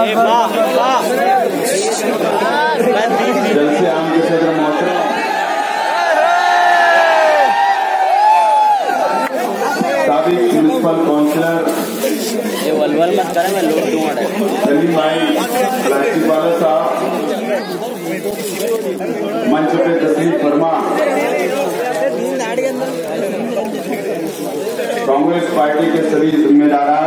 जलसे आम के सदर मोहतरम साबिक म्युनिसिपल काउंसिलर सलीम भाई राजीपाल साहब मंच पे तस्लीम फरमा। कांग्रेस पार्टी के सभी जिम्मेदारान,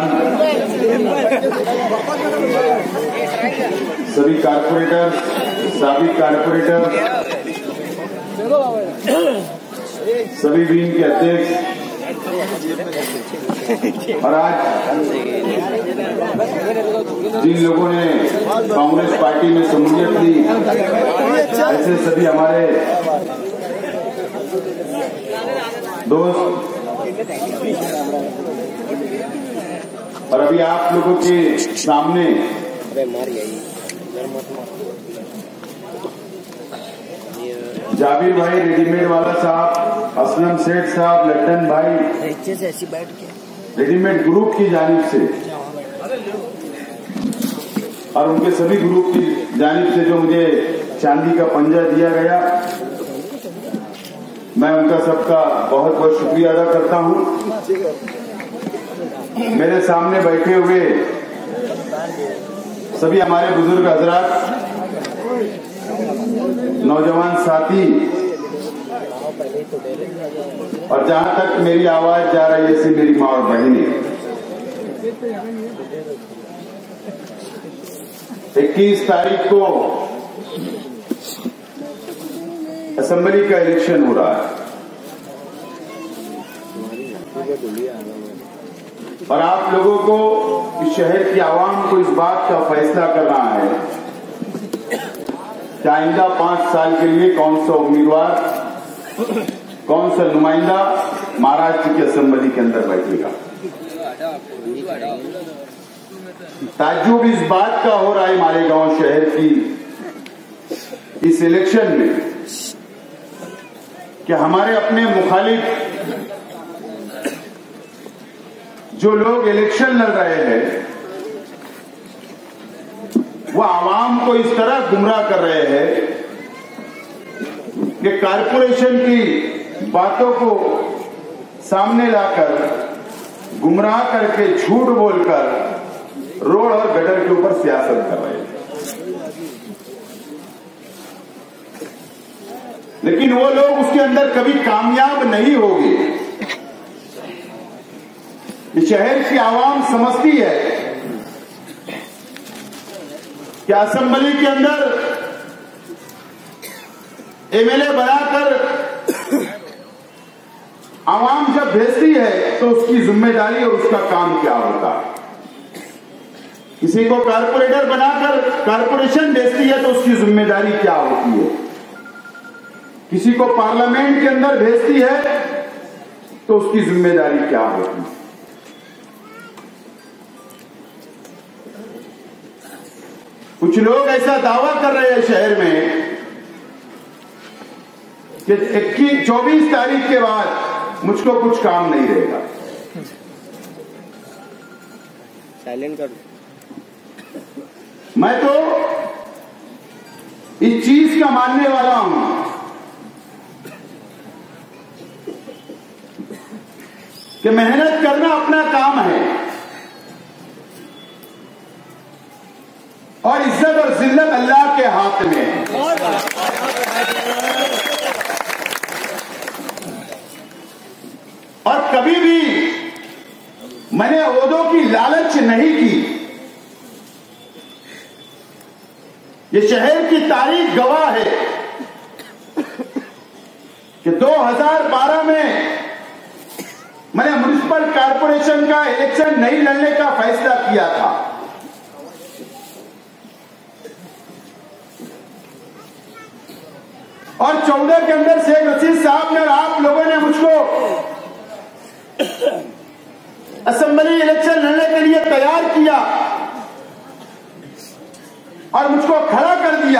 सभी कारपोरेटर, साबिक कारपोरेटर, सभी विंग के अध्यक्ष और आज जिन लोगों ने कांग्रेस पार्टी में शमूलियत ली, ऐसे सभी हमारे दोस्त और अभी आप लोगों के सामने जाबिर भाई रेडीमेड वाला साहब, असलम सेठ साहब, लड्डन भाई रेडीमेड ग्रुप की जानिब से और उनके सभी ग्रुप की जानिब से जो मुझे चांदी का पंजा दिया गया, मैं उनका सबका बहुत बहुत शुक्रिया अदा करता हूं। मेरे सामने बैठे हुए सभी हमारे बुजुर्ग हजरात, नौजवान साथी और जहां तक मेरी आवाज जा रही है ऐसी मेरी माँ और बहनें, 21 तारीख को असेंबली का इलेक्शन हो रहा है और आप लोगों को, इस शहर की आवाम को इस बात का फैसला करना है कि आइंदा 5 साल के लिए कौन सा उम्मीदवार, कौन सा नुमाइंदा महाराष्ट्र की असेंबली के अंदर बैठेगा। ताज्जुब इस बात का हो रहा है मालेगांव शहर की इस इलेक्शन में कि हमारे अपने मुखालिफ जो लोग इलेक्शन लड़ रहे हैं वो आवाम को इस तरह गुमराह कर रहे हैं कि कारपोरेशन की बातों को सामने लाकर गुमराह करके झूठ बोलकर रोड और गटर के ऊपर सियासत कर रहे हैं। लेकिन वो लोग उसके अंदर कभी कामयाब नहीं होंगे। शहर की आवाम समझती है कि असेंबली के अंदर एमएलए बनाकर आवाम जब भेजती है तो उसकी जिम्मेदारी और उसका काम क्या होता है। किसी को कारपोरेटर बनाकर कारपोरेशन भेजती है तो उसकी जिम्मेदारी क्या होती है। किसी को पार्लियामेंट के अंदर भेजती है तो उसकी जिम्मेदारी क्या होती है। कुछ लोग ऐसा दावा कर रहे हैं शहर में कि 24 तारीख के बाद मुझको कुछ काम नहीं रहेगा। साइलेंट कर। मैं तो इस चीज का मानने वाला हूं कि मेहनत करना अपना काम है और इज्जत और जिल्लत अल्लाह के हाथ में है। और कभी भी मैंने ओहदों की लालच नहीं की। ये शहर की तारीख गवाह है कि 2012 में मैंने म्युनिसिपल कारपोरेशन का इलेक्शन नहीं लड़ने का फैसला किया था। और 14 के अंदर शेख रशीद साहब ने और आप लोगों ने मुझको असेंबली इलेक्शन लड़ने के लिए तैयार किया और मुझको खड़ा कर दिया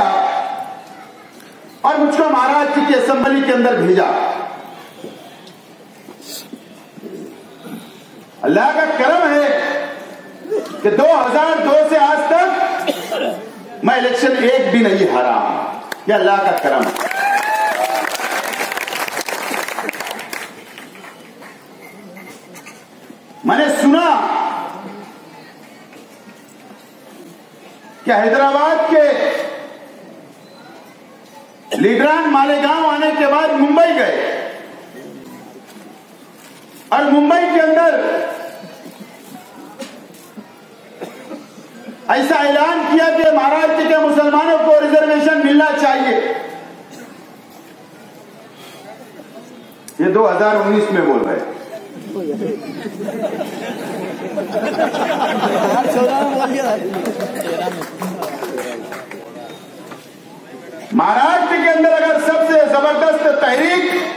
और मुझको महाराष्ट्र की असेंबली के अंदर भेजा। अल्लाह का करम है कि 2002 से आज तक मैं इलेक्शन एक भी नहीं हारा हूं, यह अल्लाह का करम है। मैंने सुना कि हैदराबाद के लीडरान मालेगांव आने के बाद मुंबई गए और मुंबई के अंदर ऐसा ऐलान किया कि महाराष्ट्र के मुसलमानों को रिजर्वेशन मिलना चाहिए। ये 2019 में बोल रहे हैं। महाराष्ट्र के अंदर अगर सबसे जबरदस्त तहरीक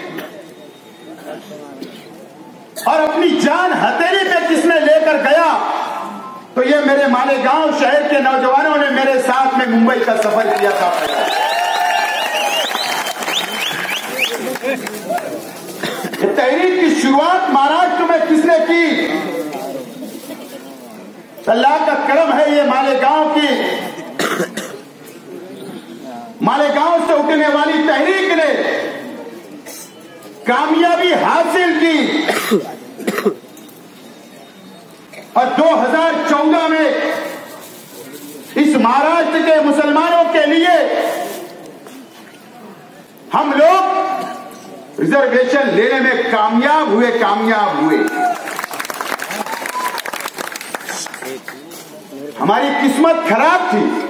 और अपनी जान हथेली पे किसने लेकर गया तो ये मेरे मालेगांव शहर के नौजवानों ने मेरे साथ में मुंबई का सफर किया था। तहरीक की शुरुआत महाराष्ट्र में किसने की? अल्लाह का करम है, ये मालेगांव से उठने वाली तहरीक ने कामयाबी हासिल की और 2014 में इस महाराष्ट्र के मुसलमानों के लिए हम लोग रिजर्वेशन लेने में कामयाब हुए। हमारी किस्मत खराब थी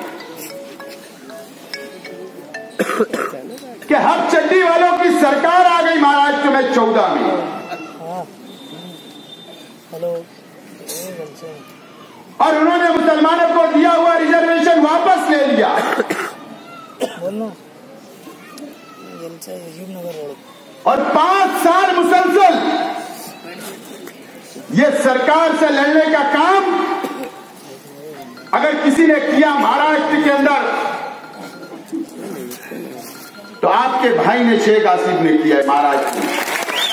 कि हम चड्डी वालों की सरकार आ गई महाराष्ट्र में 14 में। और उन्होंने मुसलमानों को दिया हुआ रिजर्वेशन वापस ले लिया। और 5 साल मुसलसल ये सरकार से लड़ने का काम अगर किसी ने किया महाराष्ट्र के अंदर तो आपके भाई ने शेख आसिफ ने किया है महाराष्ट्र में।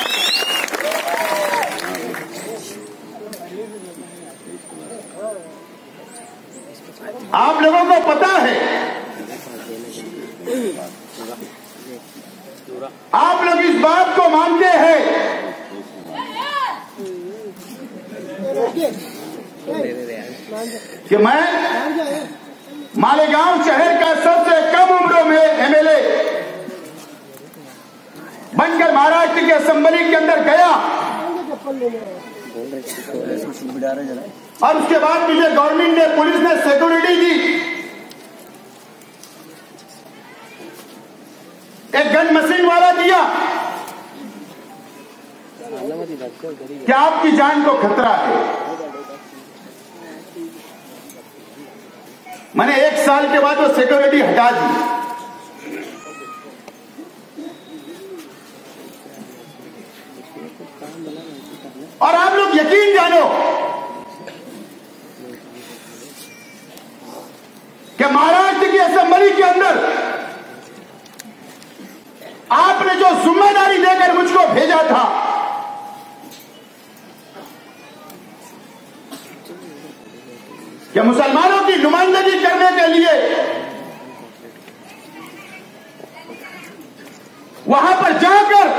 आप लोगों को पता है, आप लोग इस बात को मानते हैं कि मैं मालेगांव शहर का सबसे कम उम्र में एमएलए बनकर महाराष्ट्र की असेंबली के अंदर गया और उसके बाद मुझे गवर्नमेंट ने, पुलिस ने सिक्योरिटी दी। एक गन मशीन वाला दिया कि आपकी जान को खतरा है। मैंने 1 साल के बाद वो सिक्योरिटी हटा दी। और आप लोग यकीन जानो कि महाराष्ट्र की असेंबली के अंदर आपने जो जिम्मेदारी देकर मुझको भेजा था, कि मुसलमानों की नुमाइंदगी करने के लिए वहां पर जाकर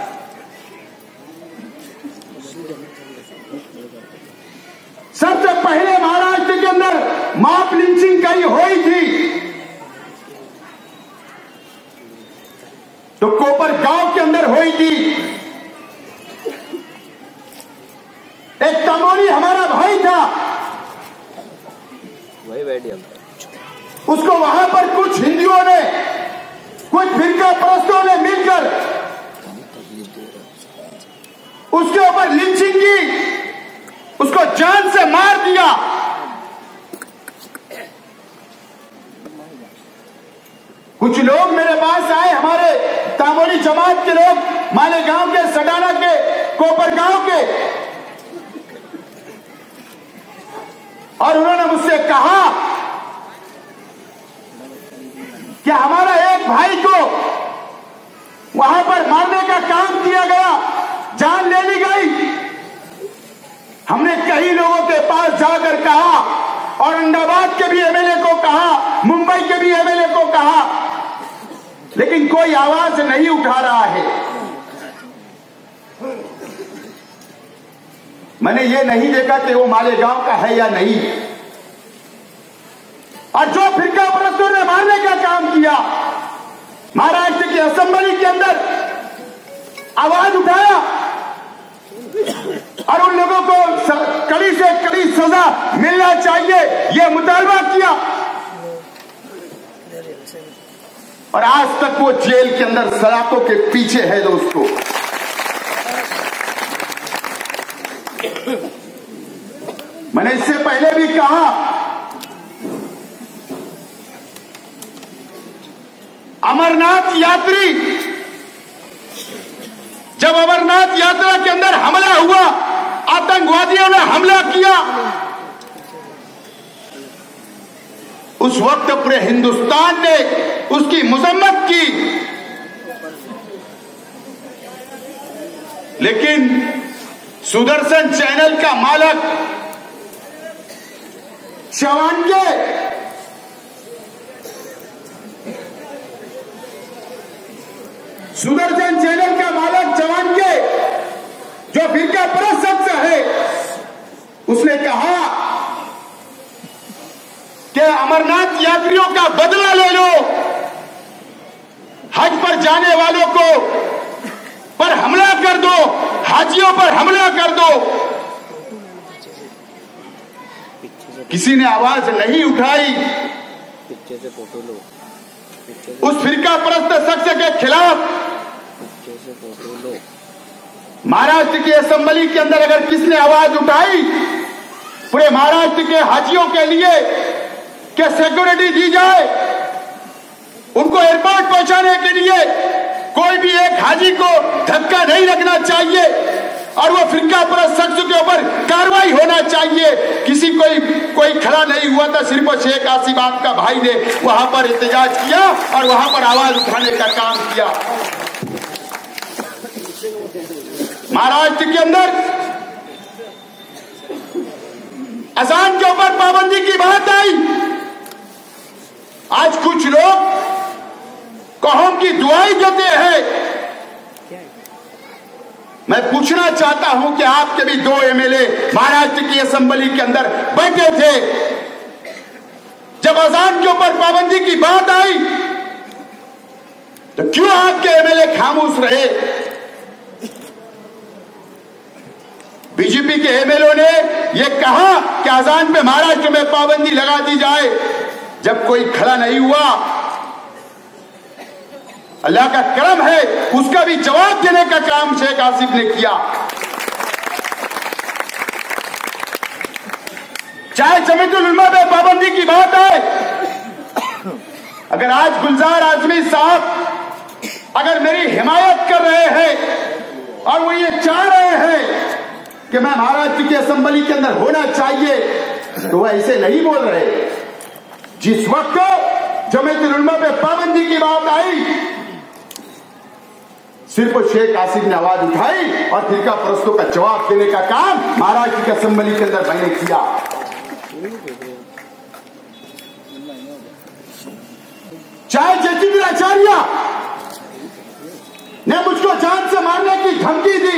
सबसे पहले महाराष्ट्र के अंदर मॉब लिंचिंग कई हुई थी तो कोपर गांव के अंदर हुई थी। एक तमोरी हमारा भाई था, वही बैठिए, उसको वहां पर कुछ हिंदुओं ने, कुछ फिरका परस्तों ने मिलकर उसके ऊपर लिंचिंग की, उसको जान से मार दिया। कुछ लोग मेरे पास आए, हमारे तामोली जमात के लोग, मालेगांव के, सडाना के, कोपरगांव के, और उन्होंने मुझसे कहा कि हमारा एक भाई को वहां पर मारने का काम किया गया, जान ले ली गई। हमने कई लोगों के पास जाकर कहा औरंगाबाद के भी एमएलए को कहा, मुंबई के भी एमएलए को कहा, लेकिन कोई आवाज नहीं उठा रहा है। मैंने ये नहीं देखा कि वो मालेगांव का है या नहीं। और जो फिरका परस्तों ने मारने का काम किया, महाराष्ट्र की असेंबली के अंदर आवाज उठाया और उन लोगों को कड़ी से कड़ी सजा मिलना चाहिए, यह मुतालबा किया। और आज तक वो जेल के अंदर सलाखों के पीछे है। दोस्तों, मैंने इससे पहले भी कहा, अमरनाथ यात्री, जब अमरनाथ यात्रा के अंदर हमला हुआ, आतंकवादियों ने हमला किया, उस वक्त पूरे हिंदुस्तान ने उसकी मजम्मत की, लेकिन सुदर्शन चैनल का मालक चवानगे सुदर्शन चैनल का मालक चवानगे, जो फिरका परस्त शख्स है, उसने कहा कि अमरनाथ यात्रियों का बदला ले लो, हज पर जाने वालों को पर हमला कर दो, हाजियों पर हमला कर दो। किसी ने आवाज नहीं उठाई। पीछे से फोटो लो, उस फिरका परस्त शख्स के खिलाफ पीछे से फोटो लो। महाराष्ट्र की असेंबली के अंदर अगर किसने आवाज उठाई पूरे महाराष्ट्र के हाजियों के लिए कि सिक्योरिटी दी जाए, उनको एयरपोर्ट पहुंचाने के लिए कोई भी एक हाजी को धक्का नहीं लगना चाहिए और वो फिरका परस्त शख्स के ऊपर कार्रवाई होना चाहिए। किसी कोई खड़ा नहीं हुआ था, सिर्फ शेख आसिबाद का भाई ने वहां पर एहतजाज किया और वहां पर आवाज उठाने का काम किया। महाराष्ट्र के अंदर अजान के ऊपर पाबंदी की बात आई। आज कुछ लोग कौम की दुआई देते हैं। मैं पूछना चाहता हूं कि आपके भी 2 एमएलए महाराष्ट्र की असेंबली के अंदर बैठे थे, जब अजान के ऊपर पाबंदी की बात आई तो क्यों आपके एमएलए खामोश रहे? बीजेपी के एमएलए ने यह कहा कि अजान पे महाराष्ट्र में पाबंदी लगा दी जाए, जब कोई खड़ा नहीं हुआ। अल्लाह का करम है, उसका भी जवाब देने का काम शेख आसिफ ने किया। चाहे जमीयतुल उलमा में पाबंदी की बात आए, अगर आज गुलजार आजमी साहब अगर मेरी हिमायत कर रहे हैं और वो ये चाह रहे हैं कि मैं महाराष्ट्र की असेंबली के अंदर होना चाहिए, तो वह ऐसे नहीं बोल रहे। जिस वक्त जमीयतुल उलमा पे पाबंदी की बात आई, सिर्फ शेख आसिफ ने आवाज उठाई और फिरका परस्तों का जवाब देने का काम महाराष्ट्र की असेंबली के अंदर मैंने किया। चाहे जतिंद्र आचार्य ने मुझको जान से मारने की धमकी दी,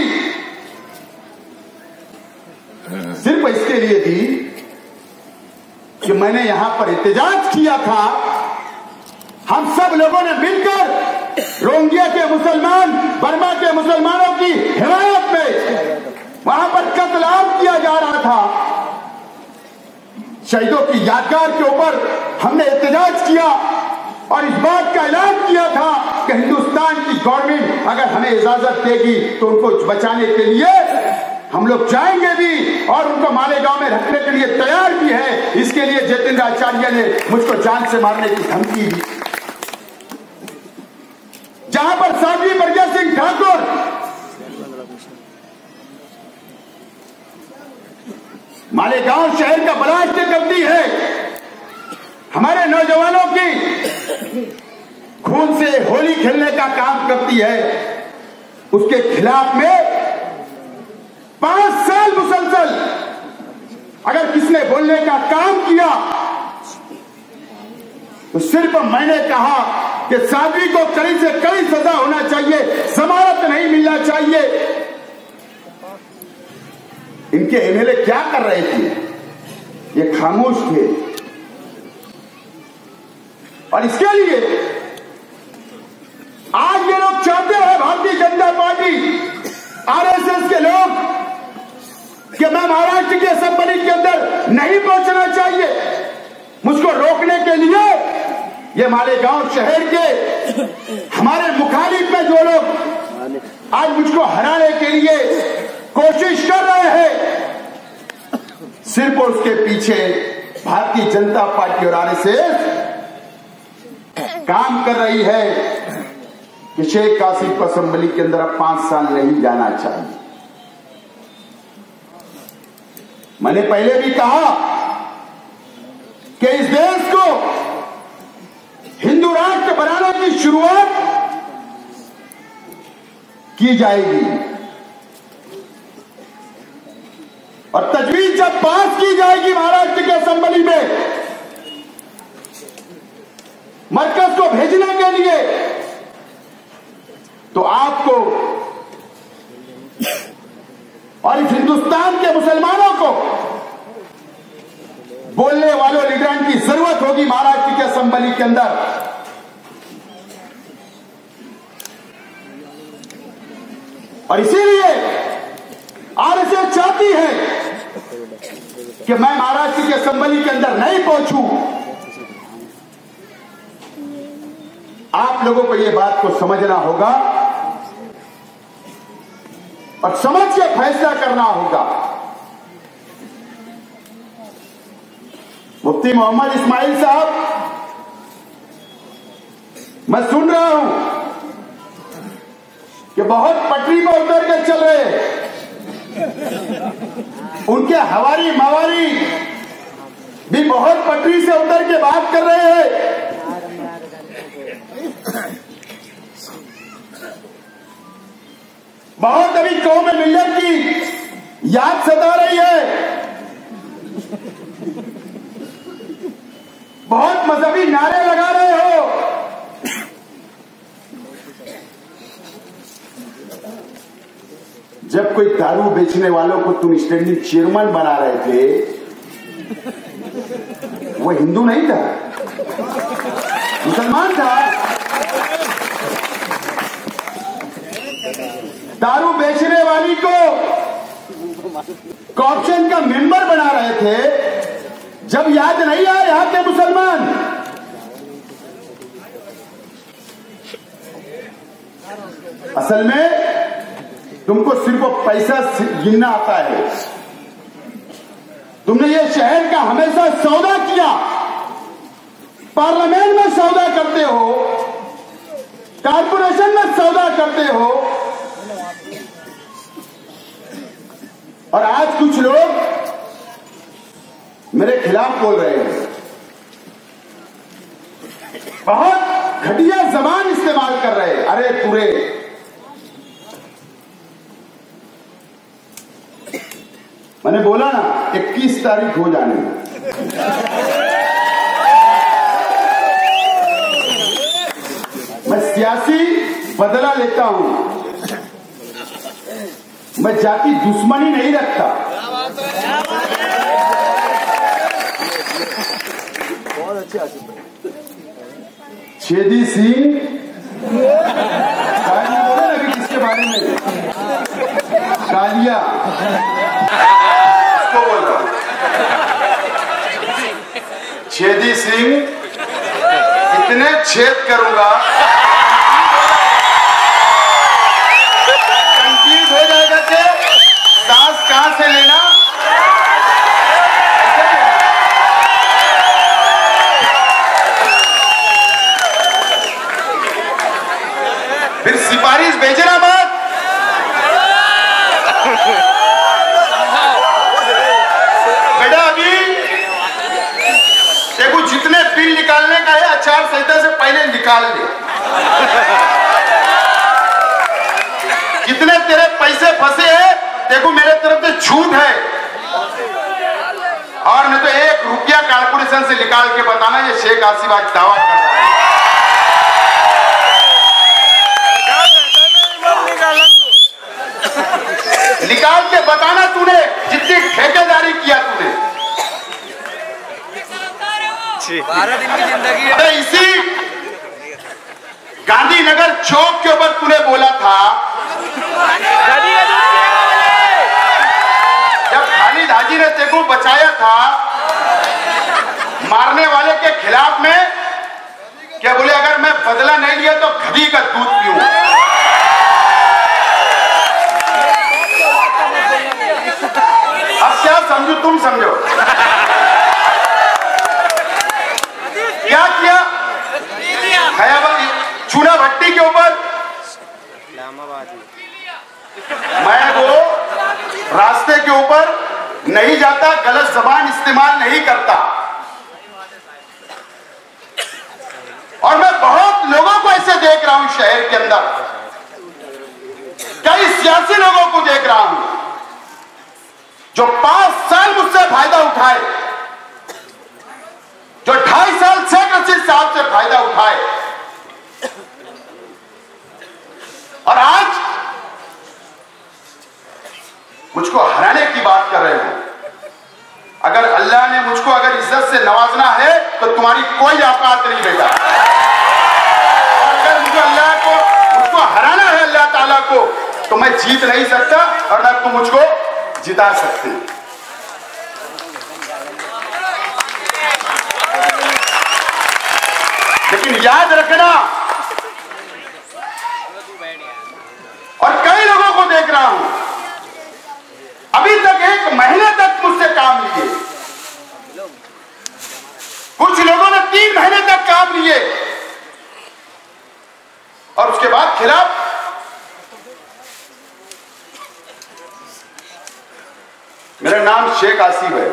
सिर्फ इसके लिए दी कि मैंने यहां पर एहतजाज किया था। हम सब लोगों ने मिलकर रोहिंग्या के मुसलमान, बर्मा के मुसलमानों की हिमायत में वहां पर कत्ल आम किया जा रहा था। शहीदों की यादगार के ऊपर हमने एहतजाज किया और इस बात का ऐलान किया था कि हिंदुस्तान की गवर्नमेंट अगर हमें इजाजत देगी तो उनको बचाने के लिए हम लोग जाएंगे भी और उनको मालेगांव में रखने के लिए तैयार भी है। इसके लिए जतिंद्र आचार्य ने मुझको जान से मारने की धमकी दी। जहां पर साध्वी प्रज्ञा सिंह ठाकुर मालेगांव शहर का ब्लास्ट करती है, हमारे नौजवानों की खून से होली खेलने का काम करती है, उसके खिलाफ में 5 साल मुसलसल अगर किसने बोलने का काम किया तो सिर्फ मैंने कहा कि साध्वी को कड़ी से कड़ी सजा होना चाहिए, जमानत नहीं मिलना चाहिए। इनके एमएलए क्या कर रहे थे? ये खामोश थे। और इसके लिए आज ये लोग चाहते हैं, भारतीय जनता पार्टी, आरएसएस के लोग, कि मैं महाराष्ट्र की असेंबली के अंदर नहीं पहुंचना चाहिए। मुझको रोकने के लिए ये मालेगांव शहर के हमारे मुखालिफ में जो लोग आज मुझको हराने के लिए कोशिश कर रहे हैं, सिर्फ उसके पीछे भारतीय जनता पार्टी और आरएसएस काम कर रही है कि शेख कासिम को असेंबली के अंदर अब 5 साल नहीं जाना चाहिए। मैंने पहले भी कहा कि इस देश को हिंदू राष्ट्र बनाने की शुरुआत की जाएगी और तजवीज जब पास की जाएगी महाराष्ट्र की असेंबली में मरकज को भेजने के लिए, तो आपको और इस हिंदुस्तान के मुसलमानों को बोलने वालों लीडरों की जरूरत होगी महाराष्ट्र की असेंबली के अंदर। और इसीलिए आरएसएस चाहती है कि मैं महाराष्ट्र की असेंबली के अंदर नहीं पहुंचूं। आप लोगों को यह बात को समझना होगा और समझ के फैसला करना होगा। मुफ्ती मोहम्मद इस्माइल साहब, मैं सुन रहा हूं कि बहुत पटरी पर उतर के चल रहे हैं। उनके हवारी मवारी भी बहुत पटरी से उतर के बात कर रहे हैं। बहुत अभी कौम मिल्लत की याद सता रही है। बहुत मजहबी नारे लगा रहे हो। जब कोई दारू बेचने वालों को तुम स्टैंडिंग चेयरमैन बना रहे थे, वो हिंदू नहीं था, मुसलमान था। दारू बेचने वाली को कॉर्पोरेशन का मेंबर बना रहे थे, जब याद नहीं आए यहां के मुसलमान। असल में तुमको सिर्फ पैसा गिनना आता है। तुमने ये शहर का हमेशा सौदा किया, पार्लियामेंट में सौदा करते हो, कारपोरेशन में सौदा करते हो, और आज कुछ लोग मेरे खिलाफ बोल रहे हैं, बहुत घटिया जबान इस्तेमाल कर रहे हैं। अरे पूरे मैंने बोला ना 21 तारीख हो जाने में, मैं सियासी बदला लेता हूं, मैं जाति दुश्मनी नहीं रखता। बहुत अच्छे छेदी सिंह शायद बोले ना अभी किसके बारे में, कालिया उसको बोल रहा हूं। छेदी सिंह इतने छेद करूंगा कंफ्यूज हो जाएगा कि सांस कहां से लेना। फिर सिफारिश भेजना मत। बेटा अभी देखो जितने बिल निकालने का है आचार संहिता से पहले निकाल ले। कितने तेरे पैसे फंसे हैं देखो, मेरे तरफ से छूट है। और नहीं तो 1 रुपया कारपोरेशन से निकाल के बताना ये शेख आसिफ आज दावा कर रहा है। निकाल के बताना तूने जितनी ठेकेदारी किया तूने। 12 दिन की जिंदगी। अरे इसी गांधीनगर चौक के ऊपर तूने बोला था जब खालिद हाजी ने तेको बचाया था मारने वाले के खिलाफ में, क्या बोले अगर मैं बदला नहीं लिया तो गधी का दूध पीऊं। अब क्या समझू तुम समझो क्या किया। चूना भट्टी के ऊपर मैं वो रास्ते के ऊपर नहीं जाता, गलत जबान इस्तेमाल नहीं करता। और मैं बहुत लोगों को ऐसे देख रहा हूं शहर के अंदर, कई सियासी लोगों को देख रहा हूं जो 5 साल मुझसे फायदा उठाए, जो 2.5 साल शेख रशीद साहब से फायदा उठाए, और आज मुझको हराने की बात कर रहे हो। अगर अल्लाह ने मुझको अगर इज्जत से नवाजना है तो तुम्हारी कोई औकात नहीं बेटा। और अगर मुझको हराना है अल्लाह ताला को तो मैं जीत नहीं सकता और ना तुम मुझको जिता सकते। लेकिन याद रखना, और कई लोगों को देख रहा हूं अभी तक 1 महीने तक मुझसे काम लिए, कुछ लोगों ने 3 महीने तक काम लिए और उसके बाद खिलाफ। मेरा नाम शेख आसिफ है।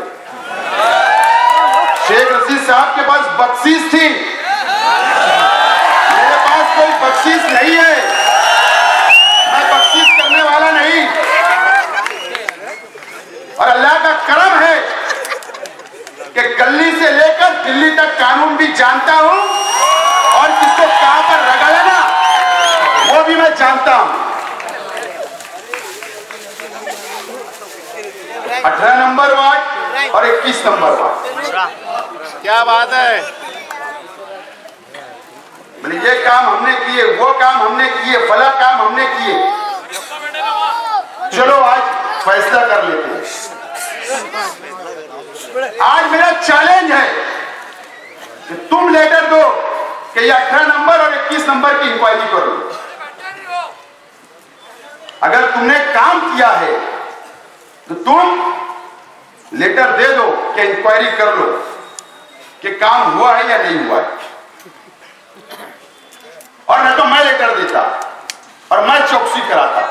शेख रशीद साहब के पास बख्शीश थी, मेरे पास कोई बख्शीश नहीं है, मैं बख्शीश करने वाला नहीं। और अल्लाह का करम है कि गली से लेकर दिल्ली तक कानून भी जानता हूं और किसको कहां पर रगड़ना वो भी मैं जानता हूं। 18 नंबर वार्ड और 21 नंबर वार्ड। क्या बात है। ये काम हमने किए, वो काम हमने किए, फला काम हमने किए। चलो आज फैसला कर लेते हैं। आज मेरा चैलेंज है कि तुम लेटर दो कि ये 18 नंबर और 21 नंबर की इंक्वायरी करो। अगर तुमने काम किया है तो तुम लेटर दे दो कि इंक्वायरी कर लो कि काम हुआ है या नहीं हुआ है, और नहीं तो मैं लेटर देता और मैं चौकसी कराता।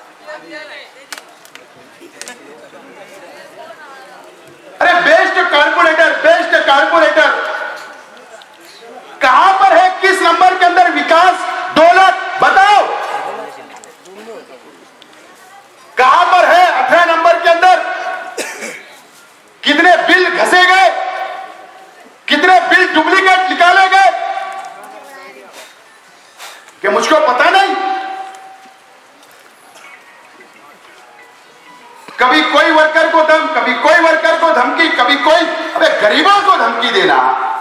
अरे बेस्ट कारपोरेटर कहां पर है? किस नंबर के अंदर विकास 2 लाख बताओ, कहां पर है? 18 नंबर के अंदर कितने बिल घसे गए, कितने बिल डुप्लीकेट निकाले गए कि मुझको पता नहीं। कभी कोई वर्कर को दम, कभी कोई वर्कर को धमकी, कभी कोई। अबे गरीबों को धमकी देना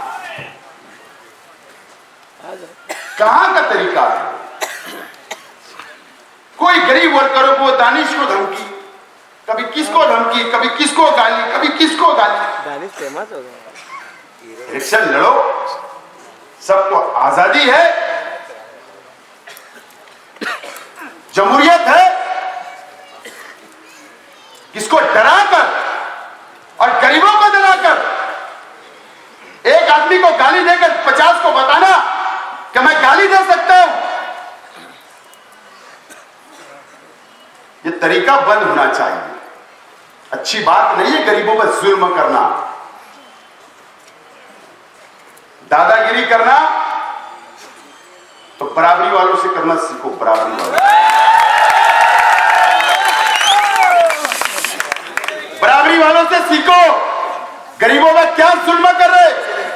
कहां का तरीका है? कोई गरीब वर्करों को, दानिश को धमकी, कभी किसको धमकी, कभी किसको गाली, कभी किसको गाली। दानिश फेमस हो गया। इलेक्शन लड़ो, सबको आजादी है, जमहूरियत है। किसको डराकर और गरीबों को डराकर एक आदमी को गाली देकर 50 को बताना कि मैं गाली दे सकता हूं, यह तरीका बंद होना चाहिए। अच्छी बात नहीं है गरीबों पर जुल्म करना, दादागिरी करना। तो बराबरी वालों से करना सीखो, बराबरी वालों, बराबरी वालों से सीखो। गरीबों में क्या जुल्म कर रहे।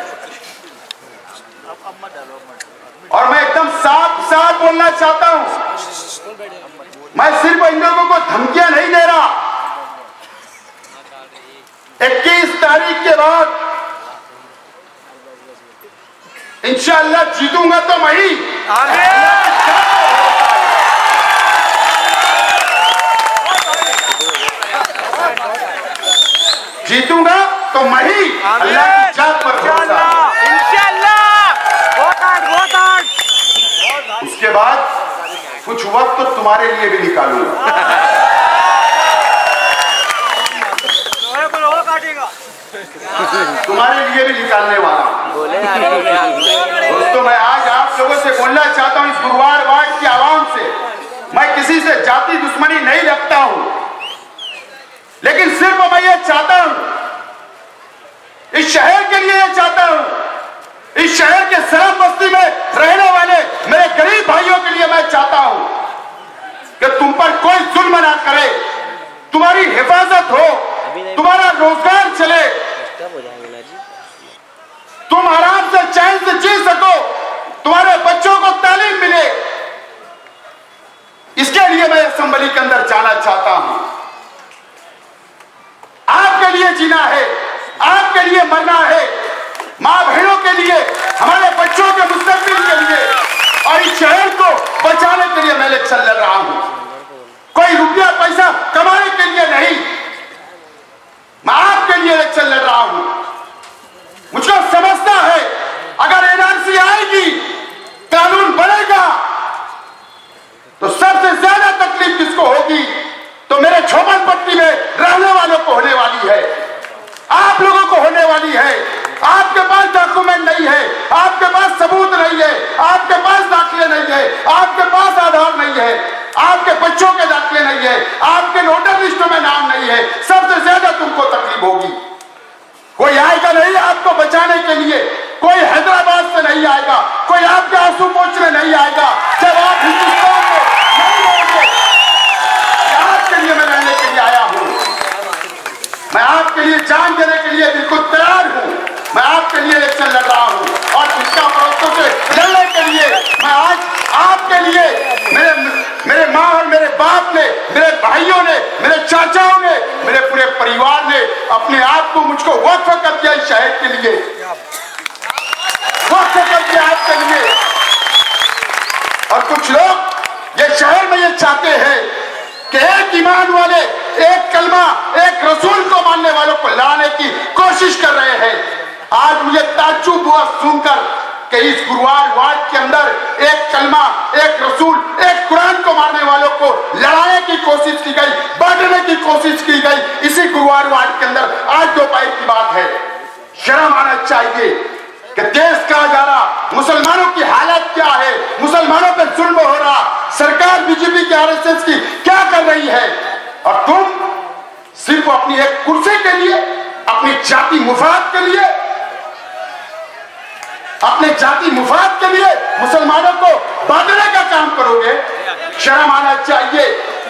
और मैं एकदम साफ साफ बोलना चाहता हूं, मैं सिर्फ इन लोगों को धमकियां नहीं दे रहा। 21 तारीख के बाद इंशाअल्लाह जीतूंगा तो मैं ही। जीतूंगा तो मैं ही। अल्लाह की जात पर भरोसा है। उसके बाद कुछ वक्त तो तुम्हारे लिए भी निकालूंगा। तुम्हारे लिए भी निकालने वाला। दोस्तों, मैं आज आप लोगों से बोलना चाहता हूं, इस गुरुवार वार्ड की आवाम से, मैं किसी से जाति दुश्मनी नहीं रखता हूं, लेकिन सिर्फ मैं ये चाहता हूं, इस शहर के लिए ये चाहता हूं, इस शहर के शराब बस्ती में रहने वाले मेरे गरीब भाइयों के लिए मैं चाहता हूं कि तुम पर कोई जुल्म ना करे, तुम्हारी हिफाजत हो, तुम्हारा रोजगार चले, तुम आराम से चैन से जी सको, तुम्हारे बच्चों को तालीम मिले। इसके लिए मैं असेंबली के अंदर जाना चाहता हूं। आपके लिए जीना है, आपके लिए मरना है, मां बहनों के लिए, हमारे बच्चों के मुस्तकबिल के लिए, और इस शहर को बचाने के लिए मैं इलेक्शन लड़ रहा हूं। कोई रुपया पैसा कमाने के लिए नहीं, मैं आपके लिए इलेक्शन लड़ रहा हूं। मुझको समझता है अगर एनआरसी आएगी, कानून बनेगा, तो सबसे ज्यादा तकलीफ किसको होगी? तो मेरे झोपड़पट्टी में रहने वालों को होने वाली है, आप लोगों को होने वाली है। आपके पास डॉक्यूमेंट नहीं है, आपके पास सबूत नहीं है, आपके पास दाखिले नहीं है, आपके पास आधार नहीं है, आपके बच्चों के दाखिले नहीं है, आपके वोटर लिस्टों में नाम नहीं है, सबसे ज्यादा तुमको तकलीफ होगी। कोई आएगा नहीं आपको बचाने के लिए, कोई हैदराबाद से नहीं आएगा, कोई आपके आंसू पोंछने नहीं आएगा। जब आप हिंदुस्तान में नहीं रहेंगे, आपके लिए मैं रहने के लिए आया हूं, मैं आपके लिए जान देने के लिए बिल्कुल तैयार हूं। मैं आपके लिए इलेक्शन लड़ रहा हूं और इसका फरोख्तों से लड़ने के लिए मैं आज आपके लिए, मेरे माँ और मेरे बाप ने, मेरे भाइयों ने, मेरे चाचाओं ने, मेरे पूरे परिवार ने अपने आप को मुझको वक्फ कर दिया इस शहर के लिए, वक्फ कर दिया आपके लिए। और कुछ लोग ये शहर में ये चाहते हैं कि एक ईमान वाले, एक कलमा, एक रसूल को मानने वालों को लाने की कोशिश कर रहे हैं। आज मुझे ताज्जुब हुआ सुनकर कि इस गुरुवार वार्ड के अंदर एक कलमा, एक रसूल, एक कुरान को मारने वालों को लड़ाने की कोशिश की गई, बांटने की कोशिश की गई इसी गुरुवार वार्ड के अंदर। आज दोपहर की बात है, शर्म आना चाहिए कि देश का जा रहा, मुसलमानों की हालत क्या है, मुसलमानों पे जुल्म हो रहा, सरकार बीजेपी की आरएसएस की क्या कर रही है, और तुम सिर्फ अपनी एक कुर्सी के लिए, अपनी जाति मुफाद के लिए, अपने जाति मुफाद के लिए मुसलमानों को बांटने का काम करोगे। शर्म आना चाहिए।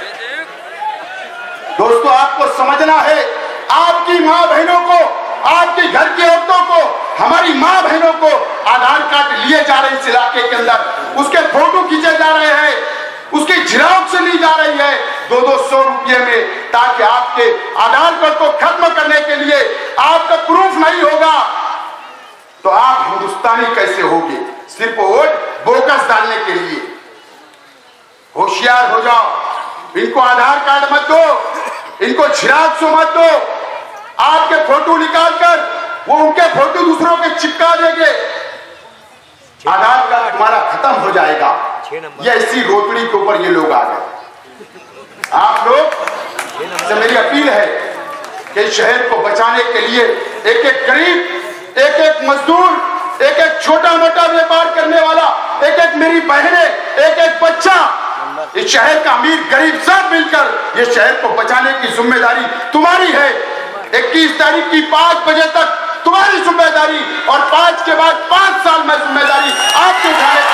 दोस्तों, आपको समझना है, आपकी मां बहनों को, आपके घर की औरतों को, हमारी मां बहनों को आधार कार्ड लिए जा रहे इस इलाके के अंदर, उसके फोटो खींचे जा रहे हैं, उसकी झिरावट ली जा रही है 200 रुपये में, ताकि आपके आधार कार्ड को खत्म करने के लिए आपका प्रूफ नहीं होगा तो आप हिंदुस्तानी कैसे होगे? सिर्फ वोट बोकस डालने के लिए। होशियार हो जाओ, इनको आधार कार्ड मत दो, इनको झिराक्स मत दो, आपके फोटो निकालकर वो उनके फोटो दूसरों के चिपका देंगे, आधार कार्ड तुम्हारा खत्म हो जाएगा। ये इसी रोतड़ी के ऊपर ये लोग आ गए। आप लोग से मेरी अपील है कि शहर को बचाने के लिए एक एक गरीब, एक एक मजदूर, एक एक छोटा मोटा व्यापार करने वाला, एक एक मेरी बहनें, एक एक बच्चा, इस शहर का अमीर गरीब सब मिलकर इस शहर को बचाने की जिम्मेदारी तुम्हारी है। 21 तारीख की 5 बजे तक तुम्हारी जिम्मेदारी, और 5 के बाद 5 साल में जिम्मेदारी आपके उठाने